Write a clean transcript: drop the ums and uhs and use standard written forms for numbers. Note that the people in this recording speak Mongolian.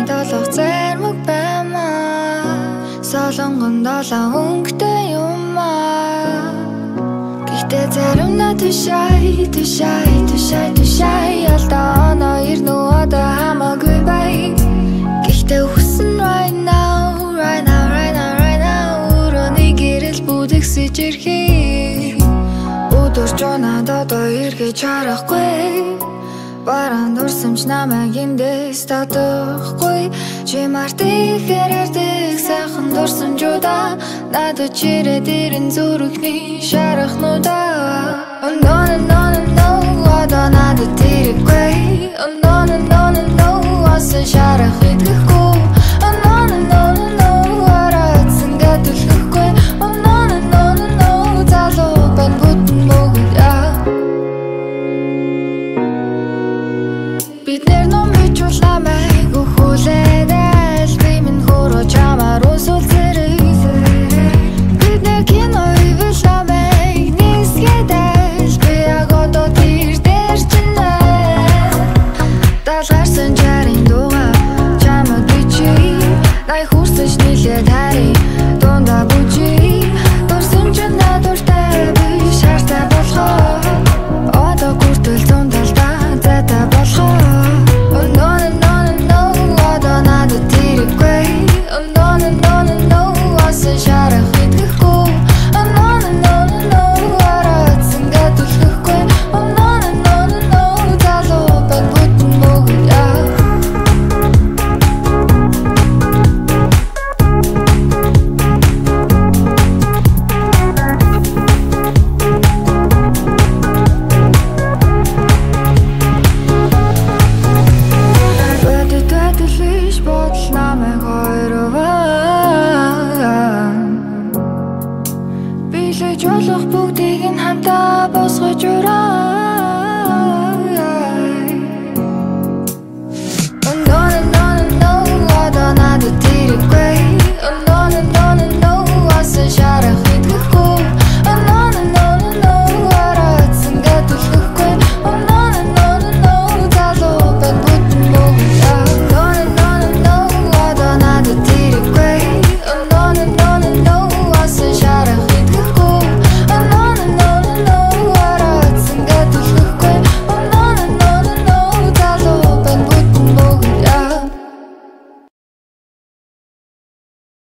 долох зармаг баймаа солонгон долоо өнгөтэй юмаа гэхдээ заримнаа тушай алдаа оноо ирнэ одоо хамаагүй бай гэхдээ үхсэн right now өрөөний гэрэл бүдэгсэж ирхий өдөрч оноод одоо эргэж харахгүй бараан дурсамж намайг эндээс татахгүй чи мартих хэрэрдэг сайхан дурсамжуудаа надад чирээд ирэн зүрхний шарахнуудаа Oh no no no no одоо надад тэрэггүй Oh no no no no асан шарах идэхгүй Oh no no no no аратсан гэдэлхэхгүй Oh no no no no залуу бэн бүтэн мөгөдөө Биднэр ном бичвэл намайг өхүүлээд би минь хөрөө чамаар усул зэрэг Биднэр кино ивэл намайг нисгээд би агото тэр дээр чинэ Далгарсан жарин дуга чамд бичи най хүрсэж нилээд хари дунда бүжи дурсамж надуртай би шаартай болохоо одоо хүртэл зундалдаа зайтай болохоо Oh no no no no одоо надад тэрэггүй Oh no no no no асан шарах идэхгүй Oh no no no no аратсан гэдэлхэхгүй Oh no no no no залуу бэн бүтэн мөгөдөө Бэдэлж бодол намайг хоёроо Билэж болох бүгдийг нь хамтаа босгож ураа